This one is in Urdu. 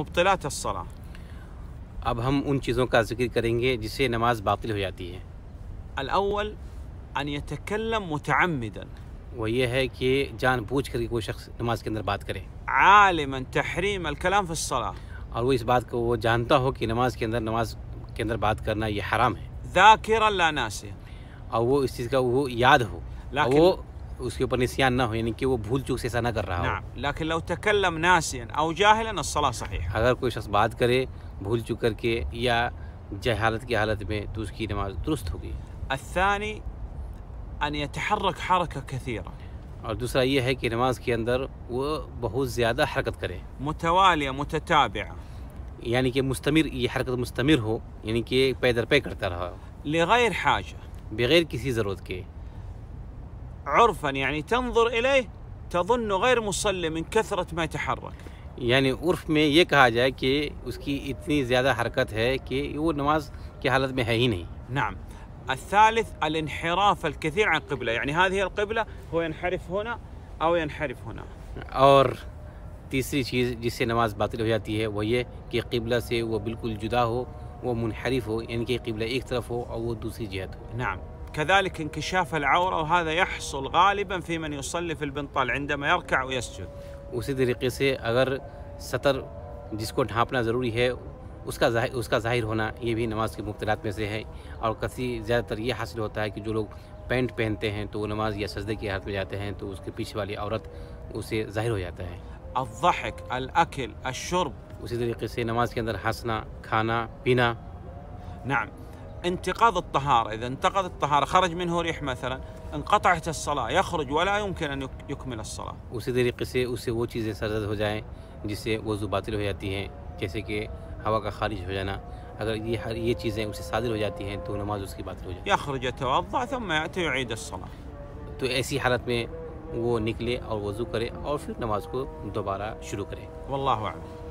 مبطلات الصلاة. اب ہم ان چیزوں کا ذکر کریں گے جس سے نماز باطل ہو جاتی ہے. الأول أن يتكلم متعمدا وہ یہ ہے کہ جان بوجھ کر کے کوئی شخص نماز کے اندر بات کرے عالما تحريم الكلام في الصلاة اور وہ اس بات کو وہ جانتا ہو کہ نماز کے اندر بات کرنا یہ حرام ہے، ذاكرا لا ناسيا. اور وہ اس چیز کا وہ یاد ہو، لیکن وہ اس کے اوپر نسیان نہ ہو، یعنی کہ وہ بھول چوک سے ایسا نہ کر رہا ہو. نعم، لكن لو تكلم ناسيا أو جاهلا الصلاة صحيحة. اگر کوئی شخص بات کرے بھول چک کر کے یا جہالت کی حالت میں تو اس کی نماز درست ہوگی. الثاني أن يتحرك حركة كثيرة اور دوسرا یہ ہے کہ نماز کے اندر وہ بہت زیادہ حرکت کرے، متوالية متتابعة یعنی کہ مستمر، یہ حرکت مستمر ہو، یعنی کہ پے در پے کرتا رہا لغير حاجة بغیر کسی ضرورت کے. عرفا يعني تنظر إليه تظن غير مصلي من كثرة ما يتحرك. یعنی عرف میں یہ کہا جائے کہ اس کی اتنی زیادہ حرکت ہے کہ وہ نماز کی حالت میں ہے ہی نہیں. نعم. الثالث الانحراف الكثير عن القبلة، يعني هذه القبلة هو ينحرف هنا أو ينحرف هنا. اور تیسری چیز جس سے نماز باطل ہو جاتی ہے وہ یہ کہ قبلہ سے وہ بالکل جدا ہو، وہ منحرف ہو، یعنی کہ قبلہ ایک طرف ہو اور وہ دوسری جہت ہو. نعم. كذلك انكشاف العورة، وهذا يحصل غالبا في من يصلي في البنطال عندما يركع ويسجد. اسی طریقے سے اگر سطر جس کو ڈھانپنا ضروری ہے اس کا ظاہر ہونا یہ بھی نماز کے مبطلات میں سے ہے. اور زیادہ تر یہ حاصل ہوتا ہے کہ جو لوگ پینٹ پہنتے ہیں تو وہ نماز یا سجدے کی حالت میں جاتے ہیں تو اس کے پیچھے والی عورت اسے ظاہر ہو جاتا ہے. الضحك، الأكل، الشرب. اسی طریقے سے نماز کے اندر ہنسنا، کھانا پینا. نعم. انتقاض الطهارة، إذا انتقض الطهارة خرج منه ريح مثلا انقطعت الصلاة، يخرج ولا يمكن أن يكمل الصلاة. اسی طریقے سے اس سے وہ چیزیں سرزد ہو جائیں جس سے وضو باطل ہو جاتی ہیں، جیسے کہ ہوا کا خارج ہو جانا. اگر یہ چیزیں اسے صادر ہو جاتی ہیں تو نماز اس کی باطل ہو جاتی ہے. يخرج يتوضأ ثم يأتي يعيد الصلاة. تو ایسی حالت میں وہ نکلے اور وضو کرے اور پھر نماز کو دوبارہ شروع کرے. والله أعلم.